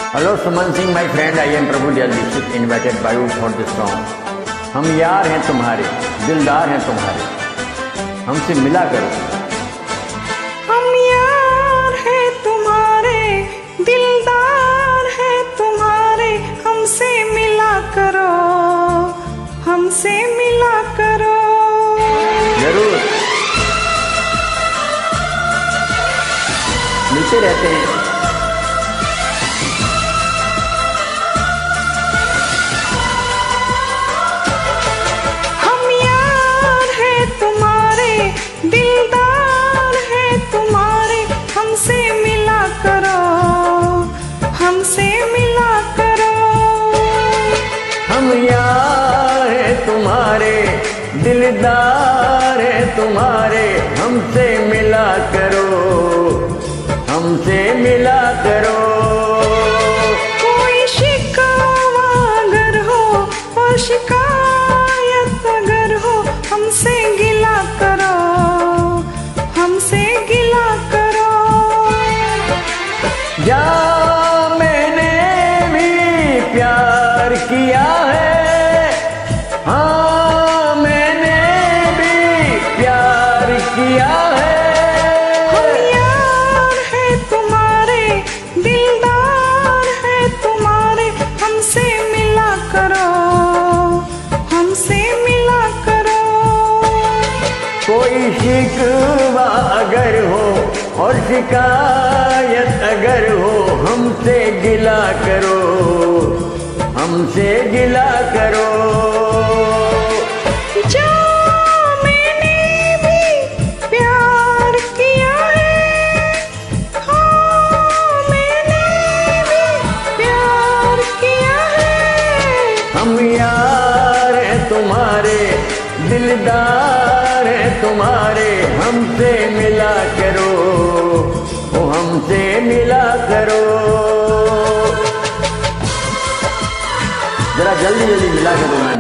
Hello Suman Singh, my friend. I am Prabhu Dayal Dixit, invited by you for this song. हम यार हैं तुम्हारे, दिलदार हैं तुम्हारे, हमसे मिला करो। हम यार हैं तुम्हारे, दिलदार हैं तुम्हारे, हमसे मिला करो, हमसे मिला करो। जरूर मिलते रहते हैं। दिलदार है तुम्हारे, हमसे मिला करो, हमसे मिला करो। हम यार हैं तुम्हारे, दिलदार है तुम्हारे, हमसे मिला करो, हमसे मिला करो। कोई शिकवा अगर हो और शिकायत अगर हो, हमसे गिला करो, हमसे गिला करो। या मैंने भी प्यार किया है, हाँ मैंने भी प्यार किया है। हम यार है तुम्हारे, दिलदार है तुम्हारे, हमसे मिला करो, हमसे मिला करो। कोई शिकवा अगर हो और शिकायत अगर हो, हमसे गिला करो, हमसे गिला करो। जो मैंने भी प्यार किया है, हाँ मैंने भी प्यार किया है। हम यार हैं तुम्हारे, दिलदार है तुम्हारे, हमसे मिला करो, ओ हमसे मिला करो। जरा जल्दी जल्दी मिला करो।